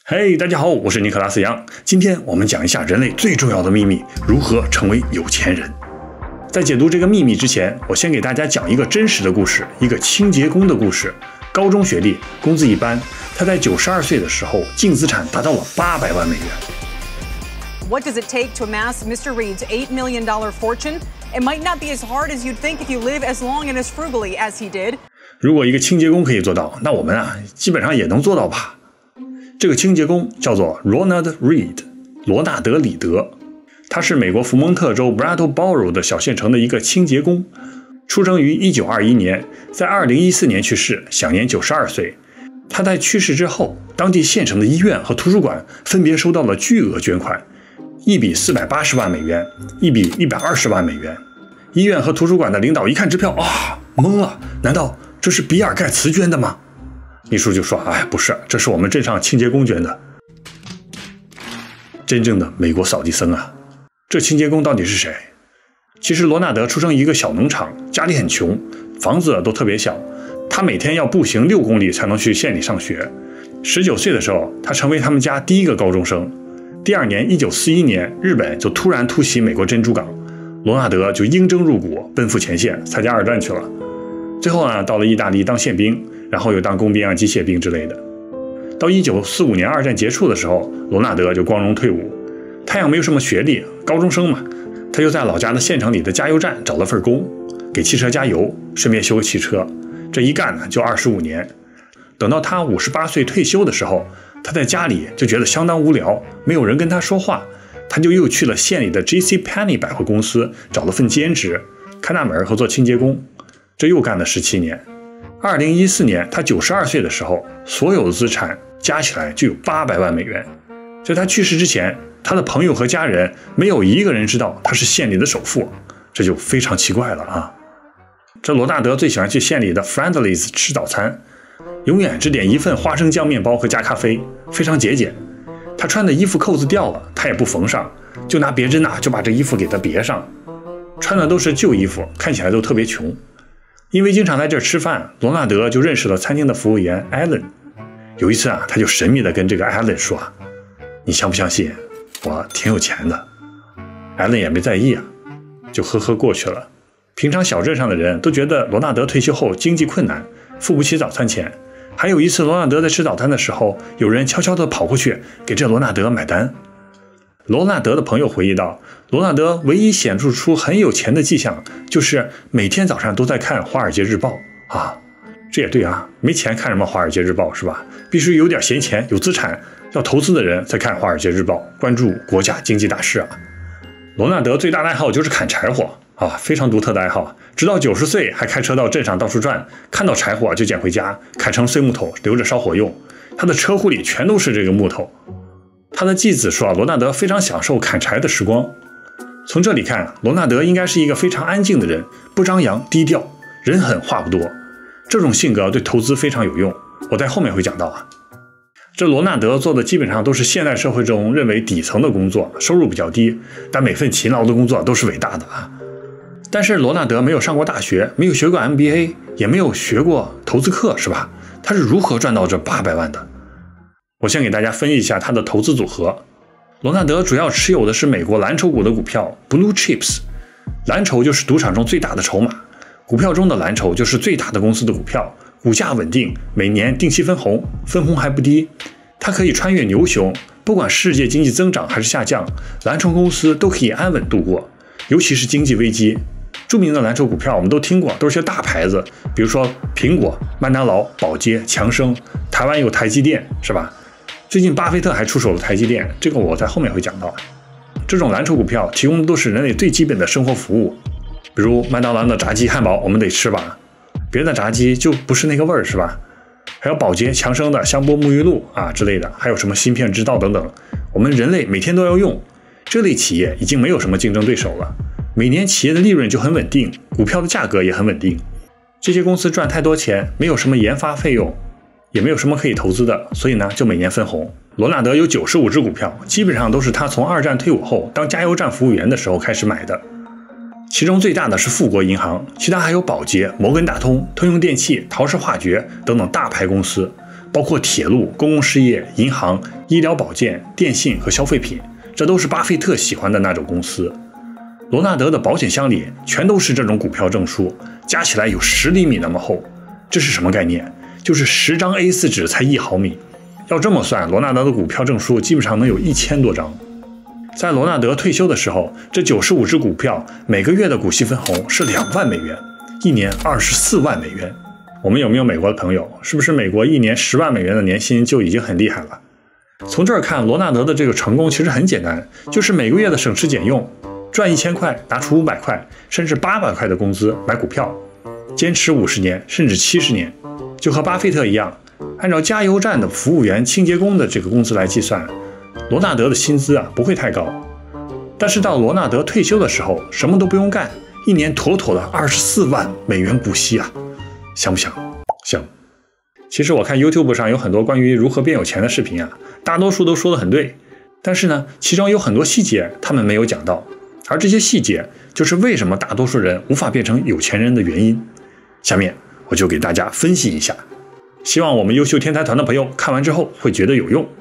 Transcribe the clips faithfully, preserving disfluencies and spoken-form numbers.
嘿， hey, 大家好，我是尼克拉斯杨。今天我们讲一下人类最重要的秘密，如何成为有钱人。在解读这个秘密之前，我先给大家讲一个真实的故事，一个清洁工的故事。高中学历，工资一般，他在九十二岁的时候，净资产达到了八百万美元。 What does it take to amass Mister Reed's eight million dollar fortune? It might not be as hard as you'd think if you live as long and as frugally as he did. 如果一个清洁工可以做到，那我们啊，基本上也能做到吧。这个清洁工叫做 Ronald Reed， 罗纳德·里德，他是美国福蒙特州 Brattleboro 的小县城的一个清洁工，出生于一九二一年，在二零一四年去世，享年九十二岁。他在去世之后，当地县城的医院和图书馆分别收到了巨额捐款，一笔四百八十万美元，一笔一百二十万美元。医院和图书馆的领导一看支票啊，懵了，难道这是比尔盖茨捐的吗？秘书就说：“哎，不是，这是我们镇上清洁工捐的。”真正的美国扫地僧啊！这清洁工到底是谁？其实罗纳德出生于一个小农场，家里很穷，房子都特别小，他每天要步行六公里才能去县里上学。十九岁的时候，他成为他们家第一个高中生。第二年，一九四一年，日本就突然突袭美国珍珠港，罗纳德就应征入伍，奔赴前线参加二战去了。最后呢，到了意大利当宪兵。然后又当工兵啊、机械兵之类的。到一九四五年二战结束的时候，罗纳德就光荣退伍。太阳没有什么学历，高中生嘛，他就在老家的县城里的加油站找了份工，给汽车加油，顺便修个汽车。这一干呢就二十五年。等到他五十八岁退休的时候，他在家里就觉得相当无聊，没有人跟他说话，他就又去了县里的 J C Penney 百货公司找了份兼职，看大门和做清洁工。这又干了十七年。二零一四年，他九十二岁的时候，所有的资产加起来就有八百万美元。在他去世之前，他的朋友和家人没有一个人知道他是县里的首富，这就非常奇怪了啊！这罗纳德最喜欢去县里的 Friendly's 吃早餐，永远只点一份花生酱面包和加咖啡，非常节俭。他穿的衣服扣子掉了，他也不缝上，就拿别针呐、啊、就把这衣服给他别上。穿的都是旧衣服，看起来都特别穷。因为经常在这儿吃饭，罗纳德就认识了餐厅的服务员艾伦。有一次啊，他就神秘地跟这个艾伦说：“你相不相信我挺有钱的？”艾伦也没在意啊，就呵呵过去了。平常小镇上的人都觉得罗纳德退休后经济困难，付不起早餐钱。还有一次，罗纳德在吃早餐的时候，有人悄悄地跑过去给这罗纳德买单。罗纳德的朋友回忆道，罗纳德唯一显示出很有钱的迹象，就是每天早上都在看《华尔街日报》啊。这也对啊，没钱看什么《华尔街日报》是吧？必须有点闲钱、有资产、要投资的人才看《华尔街日报》，关注国家经济大事啊。罗纳德最大的爱好就是砍柴火啊，非常独特的爱好。直到九十岁还开车到镇上到处转，看到柴火就捡回家，砍成碎木头留着烧火用。他的车库里全都是这个木头。他的继子说，罗纳德非常享受砍柴的时光。从这里看，罗纳德应该是一个非常安静的人，不张扬，低调，人狠话不多。这种性格对投资非常有用，我在后面会讲到啊。这罗纳德做的基本上都是现代社会中认为底层的工作，收入比较低，但每份勤劳的工作都是伟大的啊。但是罗纳德没有上过大学，没有学过 M B A， 也没有学过投资课，是吧？他是如何赚到这八百万的？我先给大家分析一下他的投资组合。罗纳德主要持有的是美国蓝筹股的股票 Blue Chips， 蓝筹就是赌场中最大的筹码，股票中的蓝筹就是最大的公司的股票，股价稳定，每年定期分红，分红还不低。它可以穿越牛熊，不管世界经济增长还是下降，蓝筹公司都可以安稳度过，尤其是经济危机。著名的蓝筹股票我们都听过，都是些大牌子，比如说苹果、麦当劳、宝洁、强生，台湾有台积电，是吧？最近巴菲特还出手了台积电，这个我在后面会讲到。这种蓝筹股票提供的都是人类最基本的生活服务，比如麦当劳的炸鸡汉堡我们得吃吧，别的炸鸡就不是那个味儿，是吧？还有宝洁、强生的香波沐浴露啊之类的，还有什么芯片之道等等，我们人类每天都要用。这类企业已经没有什么竞争对手了，每年企业的利润就很稳定，股票的价格也很稳定。这些公司赚太多钱，没有什么研发费用，也没有什么可以投资的，所以呢就每年分红。罗纳德有九十五只股票，基本上都是他从二战退伍后当加油站服务员的时候开始买的。其中最大的是富国银行，其他还有宝洁、摩根大通、通用电气、陶氏化学等等大牌公司。 包括铁路、公共事业、银行、医疗保健、电信和消费品，这都是巴菲特喜欢的那种公司。罗纳德的保险箱里全都是这种股票证书，加起来有十厘米那么厚。这是什么概念？就是十张 A 四 纸才一毫米。要这么算，罗纳德的股票证书基本上能有一千多张。在罗纳德退休的时候，这九十五只股票每个月的股息分红是两万美元，一年二十四万美元。我们有没有美国的朋友？是不是美国一年十万美元的年薪就已经很厉害了？从这儿看，罗纳德的这个成功其实很简单，就是每个月的省吃俭用，赚一千块，拿出五百块，甚至八百块的工资买股票，坚持五十年，甚至七十年，就和巴菲特一样。按照加油站的服务员、清洁工的这个工资来计算，罗纳德的薪资啊不会太高。但是到罗纳德退休的时候，什么都不用干，一年妥妥的二十四万美元股息啊，香不香？香。其实我看 YouTube 上有很多关于如何变有钱的视频啊，大多数都说得很对，但是呢，其中有很多细节他们没有讲到，而这些细节就是为什么大多数人无法变成有钱人的原因。下面我就给大家分析一下。希望我们优秀天才团的朋友看完之后会觉得有用。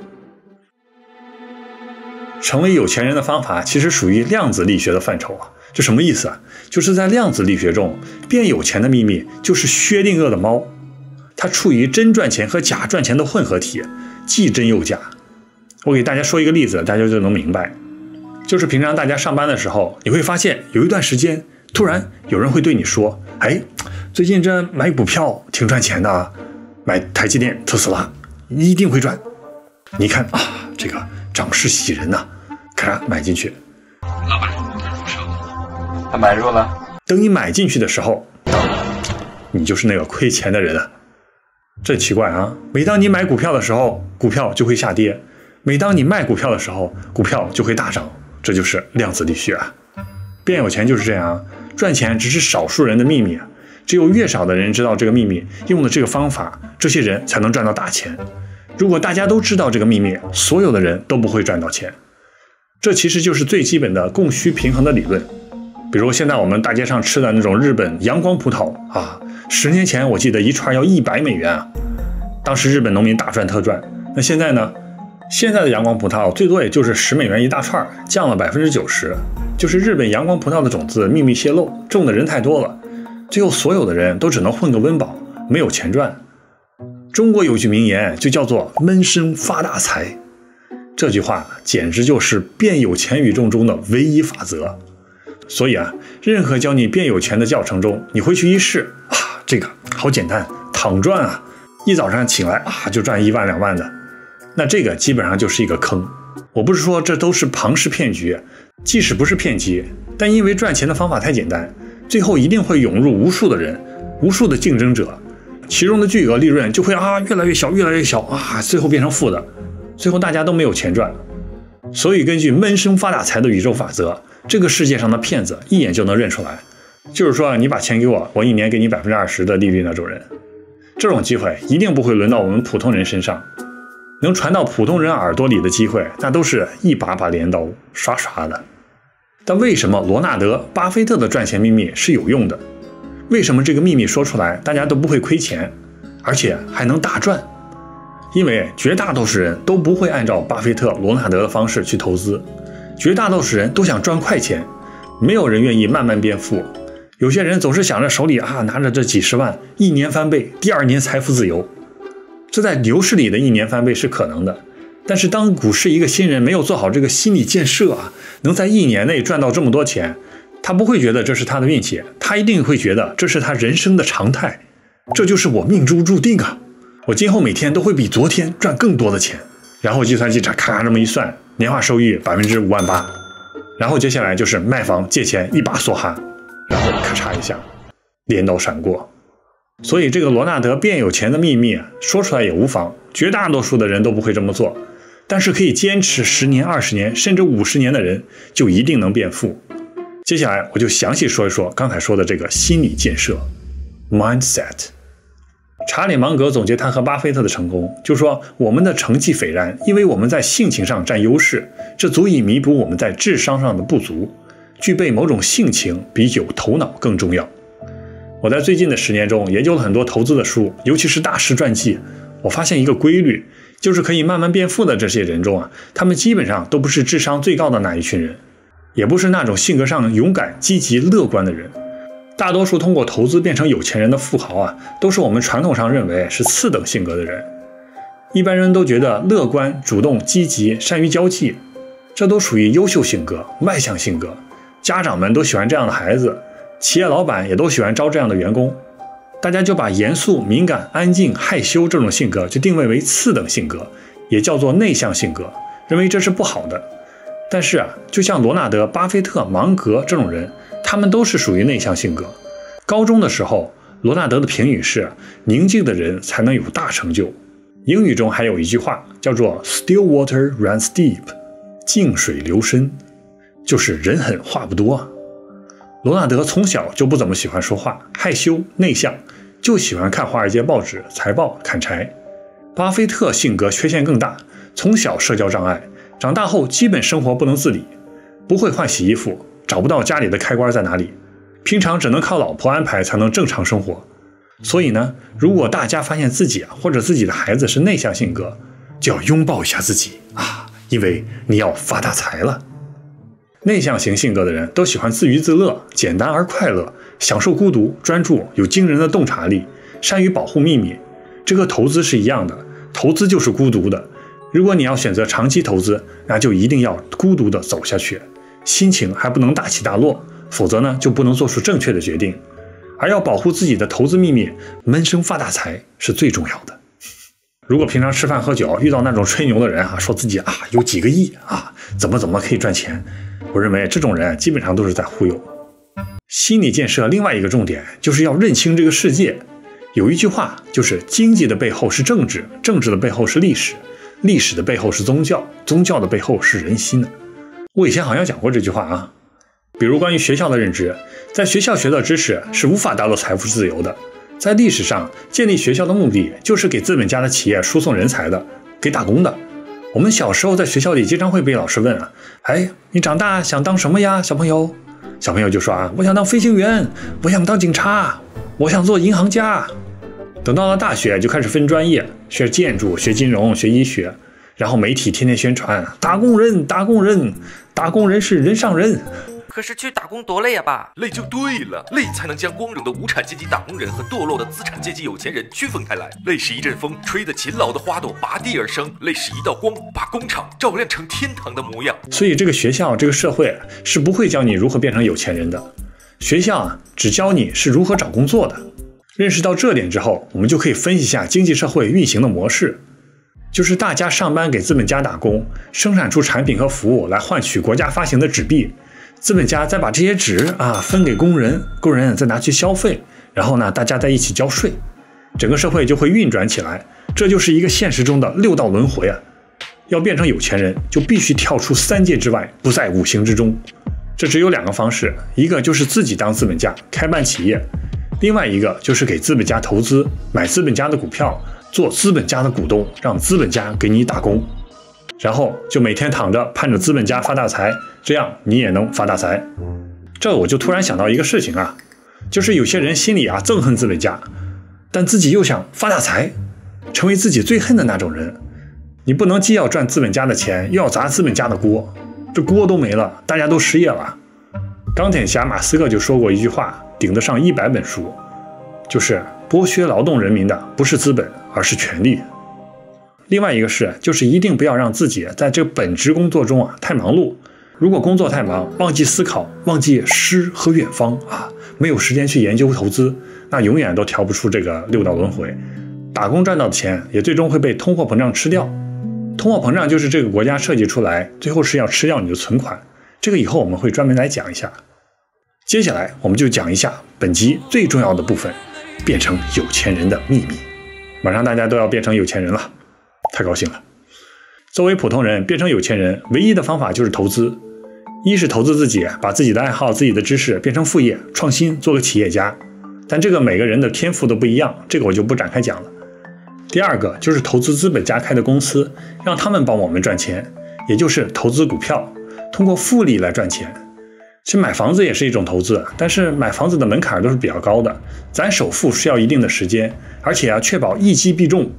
成为有钱人的方法其实属于量子力学的范畴啊。这什么意思啊？就是在量子力学中，变有钱的秘密就是薛定谔的猫，它处于真赚钱和假赚钱的混合体，既真又假。我给大家说一个例子，大家就能明白。就是平常大家上班的时候，你会发现有一段时间，突然有人会对你说：“哎，最近这买股票挺赚钱的啊。买台积电、特斯拉一定会赚。”你看啊，这个涨势喜人呐、啊，咔嚓买进去。 老板，入手。他买入了。 等你买进去的时候，你就是那个亏钱的人啊。这奇怪啊！每当你买股票的时候，股票就会下跌；每当你卖股票的时候，股票就会大涨。这就是量子力学啊！变有钱就是这样，赚钱只是少数人的秘密啊。只有越少的人知道这个秘密，用的这个方法，这些人才能赚到大钱。如果大家都知道这个秘密，所有的人都不会赚到钱。这其实就是最基本的供需平衡的理论。比如现在我们大街上吃的那种日本阳光葡萄啊，十年前我记得一串要一百美元啊，当时日本农民大赚特赚。那现在呢？现在的阳光葡萄最多也就是十美元一大串，降了百分之九十。就是日本阳光葡萄的种子秘密泄露，种的人太多了。最后所有的人都只能混个温饱，没有钱赚。中国有句名言就叫做闷声发大财，这句话简直就是变有钱宇宙中的唯一法则。所以啊，任何教你变有钱的教程中，你回去一试啊，这个好简单，躺赚啊，一早上醒来啊就赚一万两万的，那这个基本上就是一个坑。我不是说这都是庞氏骗局，即使不是骗局，但因为赚钱的方法太简单，最后一定会涌入无数的人，无数的竞争者，其中的巨额利润就会啊越来越小，越来越小啊，最后变成负的，最后大家都没有钱赚。所以根据闷声发大财的宇宙法则，这个世界上的骗子一眼就能认出来，就是说你把钱给我，我一年给你百分之二十的利率那种人。这种机会一定不会轮到我们普通人身上，能传到普通人耳朵里的机会，那都是一把把镰刀刷刷的。但为什么罗纳德、巴菲特的赚钱秘密是有用的？为什么这个秘密说出来大家都不会亏钱，而且还能大赚？因为绝大多数人都不会按照巴菲特、罗纳德的方式去投资，绝大多数人都想赚快钱，没有人愿意慢慢变富。有些人总是想着手里啊拿着这几十万，一年翻倍，第二年财富自由。这在牛市里的一年翻倍是可能的，但是当股市一个新人没有做好这个心理建设啊，能在一年内赚到这么多钱，他不会觉得这是他的运气，他一定会觉得这是他人生的常态，这就是我命中注定啊！我今后每天都会比昨天赚更多的钱。然后计算机咔咔这么一算，年化收益百分之五万八，然后接下来就是卖房借钱一把梭哈，然后咔嚓一下，镰刀闪过。所以这个罗纳德变有钱的秘密说出来也无妨，绝大多数的人都不会这么做，但是可以坚持十年、二十年甚至五十年的人就一定能变富。接下来我就详细说一说刚才说的这个心理建设 mindset。 查理芒格总结他和巴菲特的成功，就说我们的成绩斐然，因为我们在性情上占优势，这足以弥补我们在智商上的不足，具备某种性情比有头脑更重要。我在最近的十年中研究了很多投资的书，尤其是大师传记， 我发现一个规律，就是可以慢慢变富的这些人中啊，他们基本上都不是智商最高的那一群人，也不是那种性格上勇敢、积极、乐观的人。大多数通过投资变成有钱人的富豪啊，都是我们传统上认为是次等性格的人。一般人都觉得乐观、主动、积极、善于交际，这都属于优秀性格、外向性格。家长们都喜欢这样的孩子，企业老板也都喜欢招这样的员工。大家就把严肃、敏感、安静、害羞这种性格就定位为次等性格，也叫做内向性格，认为这是不好的。但是啊，就像罗纳德、巴菲特、芒格这种人，他们都是属于内向性格。高中的时候，罗纳德的评语是：宁静的人才能有大成就。英语中还有一句话叫做 Still water runs deep， 静水流深，就是人狠话不多。罗纳德从小就不怎么喜欢说话，害羞内向，就喜欢看华尔街报纸、财报、砍柴。巴菲特性格缺陷更大，从小社交障碍，长大后基本生活不能自理，不会换洗衣服，找不到家里的开关在哪里，平常只能靠老婆安排才能正常生活。所以呢，如果大家发现自己啊或者自己的孩子是内向性格，就要拥抱一下自己啊，因为你要发大财了。内向型性格的人都喜欢自娱自乐，简单而快乐，享受孤独，专注，有惊人的洞察力，善于保护秘密。这个投资是一样的，投资就是孤独的。如果你要选择长期投资，那就一定要孤独的走下去，心情还不能大起大落，否则呢就不能做出正确的决定。而要保护自己的投资秘密，闷声发大财是最重要的。如果平常吃饭喝酒遇到那种吹牛的人啊，说自己啊有几个亿啊，怎么怎么可以赚钱，我认为这种人基本上都是在忽悠。心理建设另外一个重点就是要认清这个世界。有一句话就是经济的背后是政治，政治的背后是历史，历史的背后是宗教，宗教的背后是人心。我以前好像讲过这句话啊。比如关于学校的认知，在学校学到知识是无法达到财富自由的。在历史上，建立学校的目的就是给资本家的企业输送人才的，给打工的。我们小时候在学校里经常会被老师问啊，哎，你长大想当什么呀，小朋友？小朋友就说啊，我想当飞行员，我想当警察，我想做银行家。等到了大学就开始分专业，学建筑，学金融，学医学，然后媒体天天宣传打工人，打工人，打工人是人上人。 可是去打工多累呀爸！ 累就对了，累才能将光荣的无产阶级打工人和堕落的资产阶级有钱人区分开来。累是一阵风，吹得勤劳的花朵拔地而生；累是一道光，把工厂照亮成天堂的模样。 所以这个学校，这个社会是不会教你如何变成有钱人的。学校啊，只教你是如何找工作的。认识到这点之后，我们就可以分析一下经济社会运行的模式，就是大家上班给资本家打工，生产出产品和服务来换取国家发行的纸币。资本家再把这些纸啊分给工人，工人再拿去消费，然后呢大家在一起交税，整个社会就会运转起来。这就是一个现实中的六道轮回啊！要变成有钱人，就必须跳出三界之外，不在五行之中。这只有两个方式，一个就是自己当资本家，开办企业；另外一个就是给资本家投资，买资本家的股票，做资本家的股东，让资本家给你打工。然后就每天躺着盼着资本家发大财，这样你也能发大财。这我就突然想到一个事情啊，就是有些人心里啊憎恨资本家，但自己又想发大财，成为自己最恨的那种人。你不能既要赚资本家的钱，又要砸资本家的锅，这锅都没了，大家都失业了。钢铁侠马斯克就说过一句话，顶得上一百本书，就是剥削劳动人民的不是资本，而是权力。另外一个是，就是一定不要让自己在这本职工作中啊太忙碌。如果工作太忙，忘记思考，忘记诗和远方啊，没有时间去研究投资，那永远都跳不出这个六道轮回。打工赚到的钱也最终会被通货膨胀吃掉。通货膨胀就是这个国家设计出来，最后是要吃掉你的存款。这个以后我们会专门来讲一下。接下来我们就讲一下本集最重要的部分，变成有钱人的秘密。马上大家都要变成有钱人了，太高兴了。作为普通人变成有钱人，唯一的方法就是投资。一是投资自己，把自己的爱好、自己的知识变成副业，创新，做个企业家。但这个每个人的天赋都不一样，这个我就不展开讲了。第二个就是投资资本家开的公司，让他们帮我们赚钱，也就是投资股票，通过复利来赚钱。其实买房子也是一种投资，但是买房子的门槛都是比较高的，攒首付需要一定的时间，而且要确保一击必中。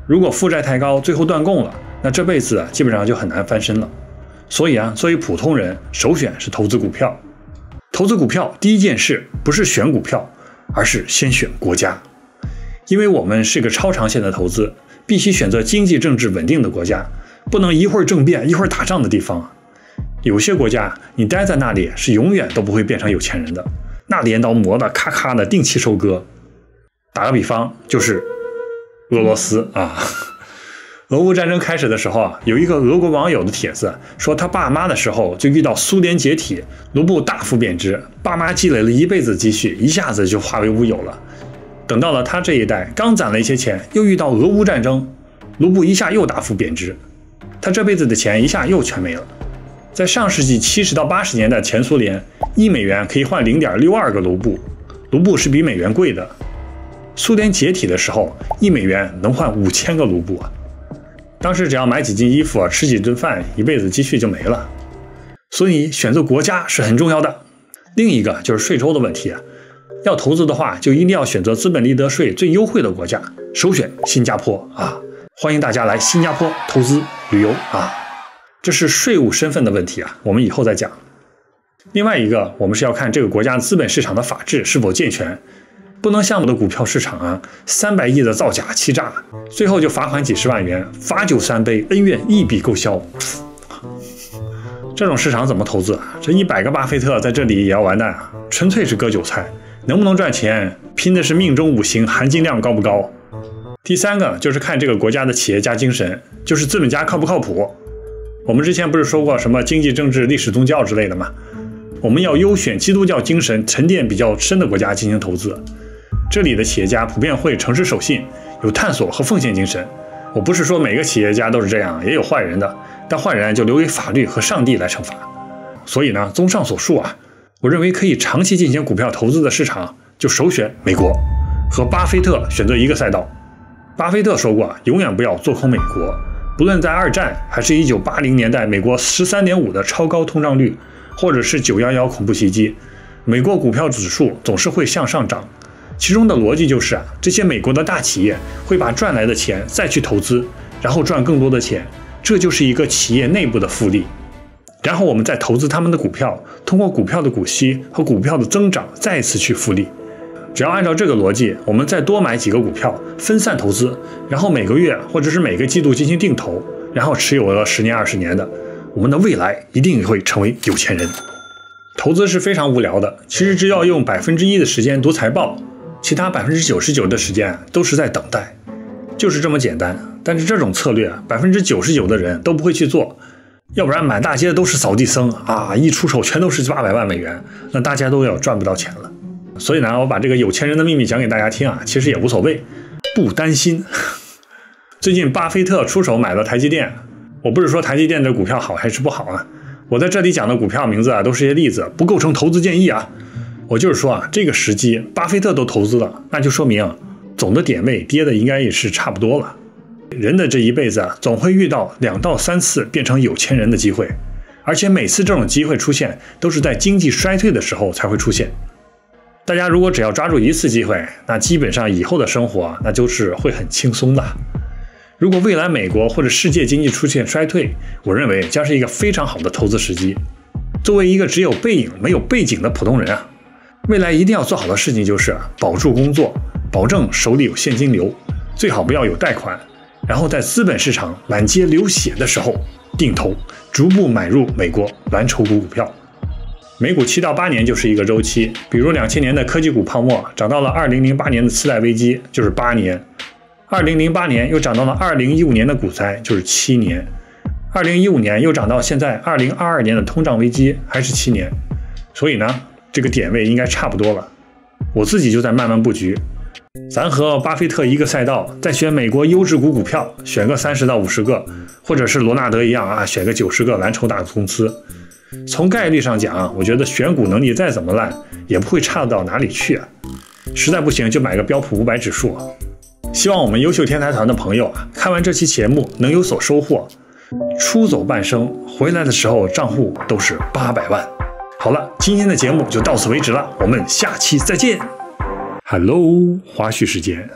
如果负债太高，最后断供了，那这辈子啊基本上就很难翻身了。所以啊，作为普通人，首选是投资股票。投资股票第一件事不是选股票，而是先选国家。因为我们是个超长线的投资，必须选择经济政治稳定的国家，不能一会儿政变一会儿打仗的地方。有些国家你待在那里是永远都不会变成有钱人的，那镰刀磨的咔咔的，定期收割。打个比方，就是俄罗斯啊。俄乌战争开始的时候啊，有一个俄国网友的帖子说，他爸妈的时候就遇到苏联解体，卢布大幅贬值，爸妈积累了一辈子积蓄，一下子就化为乌有了。等到了他这一代，刚攒了一些钱，又遇到俄乌战争，卢布一下又大幅贬值，他这辈子的钱一下又全没了。在上世纪七十到八十年代，前苏联一美元可以换 零点六二个卢布，卢布是比美元贵的。苏联解体的时候，一美元能换五千个卢布啊！当时只要买几件衣服，吃几顿饭，一辈子积蓄就没了。所以选择国家是很重要的。另一个就是税收的问题啊，要投资的话，就一定要选择资本利得税最优惠的国家，首选新加坡啊！欢迎大家来新加坡投资旅游啊！这是税务身份的问题啊，我们以后再讲。另外一个，我们是要看这个国家资本市场的法治是否健全。不能像我们的股票市场啊，三百亿的造假欺诈，最后就罚款几十万元，罚酒三杯，恩怨一笔勾销。这种市场怎么投资啊？这一百个巴菲特在这里也要完蛋啊！纯粹是割韭菜，能不能赚钱，拼的是命中五行含金量高不高。第三个就是看这个国家的企业家精神，就是资本家靠不靠谱。我们之前不是说过什么经济、政治、历史、宗教之类的吗？我们要优选基督教精神沉淀比较深的国家进行投资。这里的企业家普遍会诚实守信，有探索和奉献精神。我不是说每个企业家都是这样，也有坏人的，但坏人就留给法律和上帝来惩罚。所以呢，综上所述啊，我认为可以长期进行股票投资的市场，就首选美国，和巴菲特选择一个赛道。巴菲特说过，永远不要做空美国，不论在二战还是一九八零年代美国 十三点五 的超高通胀率，或者是九一一恐怖袭击，美国股票指数总是会向上涨。其中的逻辑就是啊，这些美国的大企业会把赚来的钱再去投资，然后赚更多的钱，这就是一个企业内部的复利。然后我们再投资他们的股票，通过股票的股息和股票的增长再次去复利。只要按照这个逻辑，我们再多买几个股票，分散投资，然后每个月或者是每个季度进行定投，然后持有了十年二十年的，我们的未来一定会成为有钱人。投资是非常无聊的，其实只要用百分之一的时间读财报，其他百分之九十九的时间都是在等待，就是这么简单。但是这种策略百分之九十九的人都不会去做，要不然满大街都是扫地僧啊，一出手全都是八百万美元，那大家都要赚不到钱了。所以呢，我把这个有钱人的秘密讲给大家听啊，其实也无所谓，不担心。最近巴菲特出手买了台积电，我不是说台积电的股票好还是不好啊，我在这里讲的股票名字啊，都是些例子，不构成投资建议啊。我就是说啊，这个时机巴菲特都投资了，那就说明总的点位跌的应该也是差不多了。人的这一辈子啊，总会遇到两到三次变成有钱人的机会，而且每次这种机会出现都是在经济衰退的时候才会出现。大家如果只要抓住一次机会，那基本上以后的生活那就是会很轻松的。如果未来美国或者世界经济出现衰退，我认为将是一个非常好的投资时机。作为一个只有背影没有背景的普通人啊，未来一定要做好的事情就是保住工作，保证手里有现金流，最好不要有贷款，然后在资本市场满街流血的时候定投，逐步买入美国蓝筹股股票。美股七到八年就是一个周期，比如两千年的科技股泡沫涨到了二零零八年的次贷危机，就是八年；二零零八年又涨到了二零一五年的股灾，就是七年；二零一五年又涨到现在二零二二年的通胀危机，还是七年。所以呢，这个点位应该差不多了。我自己就在慢慢布局，咱和巴菲特一个赛道，再选美国优质股股票，选个三十到五十个，或者是罗纳德一样啊，选个九十个蓝筹大公司。从概率上讲，我觉得选股能力再怎么烂，也不会差到哪里去啊。实在不行就买个标普五百指数。希望我们优秀天才团的朋友啊，看完这期节目能有所收获。出走半生，回来的时候账户都是八百万。好了，今天的节目就到此为止了，我们下期再见。Hello， 花絮时间。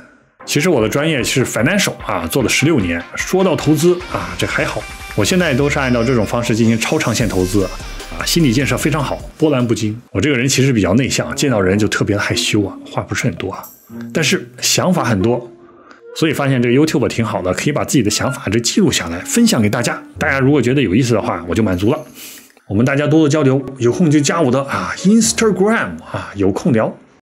其实我的专业是 financial 啊，做了十六年。说到投资啊，这还好，我现在都是按照这种方式进行超长线投资啊，心理建设非常好，波澜不惊。我这个人其实比较内向，见到人就特别的害羞啊，话不是很多啊，但是想法很多。所以发现这个 YouTube 挺好的，可以把自己的想法这记录下来，分享给大家。大家如果觉得有意思的话，我就满足了。我们大家多多交流，有空就加我的啊 Instagram 啊，有空聊。